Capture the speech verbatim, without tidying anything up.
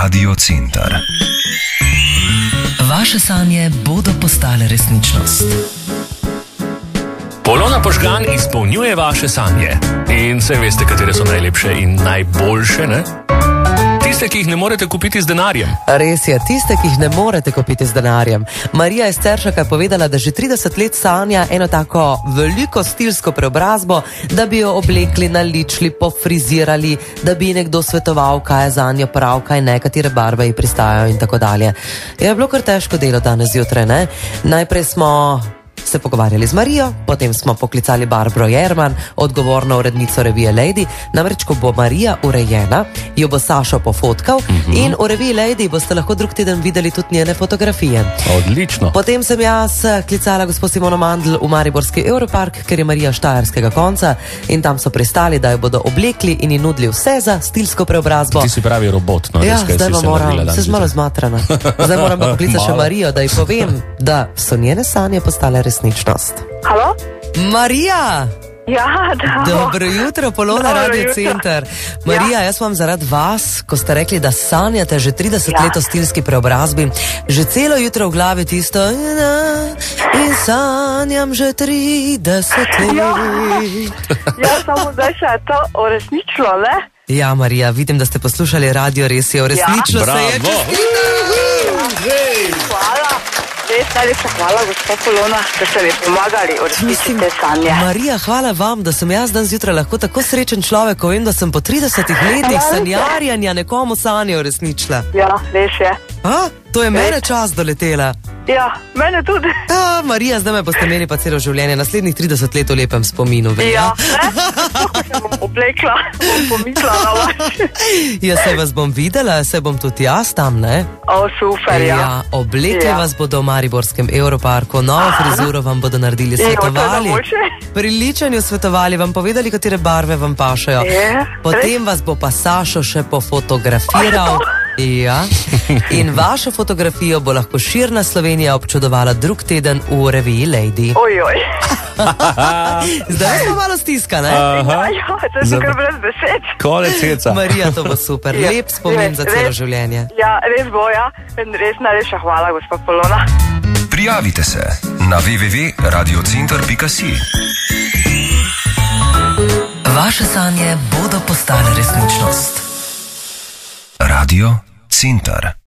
Radio Center. Vaše sanje bodo postale resničnost. Polona Požgan izpolnjuje vaše sanje. In se veste, katere so najlepše in najboljše, ne? Tiste, ki jih ne morete kupiti z denarjem. Res je, tiste, ki jih ne morete kupiti z denarjem. Marija iz Ceršaka je povedala, da že trideset let sanja eno tako veliko stilsko preobrazbo, da bi jo oblekli, naličili, pofrizirali, da bi nekdo svetoval, kaj je zanjo prav, kaj ne, katere barve ji pristajajo in tako dalje. Je bilo kar težko delo danes zjutraj, ne? Najprej smo se pogovarjali z Marijo, potem smo poklicali Barbro Jerman, odgovorno urednico revije Lady, namreč ko bo Marija urejena, jo bo Sašo pofotkal mm-hmm. in v reviji Lady boste lahko drug teden videli tudi njene fotografije. Odlično. Potem sem jaz klicala gospod Simono Mandl v mariborski Europark, ker je Marija štajerskega konca in tam so pristali, da jo bodo oblekli in ji nudili vse za stilsko preobrazbo. Ti si pravi robot, no? Ja, res, zdaj pa moram, se zmalo zmatrana. Zdaj moram pa poklicati še Marijo, da ji povem, da so njene sanje postale resničnost. Halo? Marija! Ja, da. Dobro jutro, Polona Dobro Radio jutro. Center. Marija, Ja. jaz vam zaradi vas, ko ste rekli, da sanjate že trideset Ja. let o stilski preobrazbi, že celo jutro v glavi tisto in sanjam že trideset let. Ja. Ja, samo zdaj se je to uresničilo, ne? Ja, Marija, vidim, da ste poslušali radio, res je, uresničilo se je. Bravo. Hvala. Res najlepša hvala, gospod Polona, da ste mi pomagali uresničiti te sanje. Marija, hvala vam, da sem jaz dan zjutraj lahko tako srečen človek, ko vem, da sem po tridesetih letih Ja, res je. sanjarjanja nekomu sanje uresničila. Ja, res je. A? To je mene čas doletela. Ja, mene tudi. A, Marija, zdaj me boste imeli pa celo življenje, naslednjih trideset let v lepem spominu. Velja? Ja, ne? Ko se bom oblekla, bom pomislila na vas. Ja, se vas bom videla, se bom tudi jaz tam, ne? O, super, ja. Ja, oblekli Ja. vas bodo v mariborskem Europarku, novo frizuro vam bodo naredili, Ja, to je svetovali. najboljše. Pri ličenju svetovali, vam povedali, katere barve vam pašajo. Je, Potem vas bo pa Sašo še pofotografiral. Ja. In vašo fotografijo bo lahko širna Slovenija občudovala drug teden v reviji Lady. Ojoj. Zdaj smo malo stiska, ne? Ja, ja, to sem kar brez besed. Konec heca. Marija, to bo super. Ja. Lep spomin Res, za celo res. življenje. Ja, res bo, ja. Res najlepša hvala, gospod Polona. Prijavite se na w w w pika radio center pika si. Vaše sanje bodo postale resničnost. Radio Center.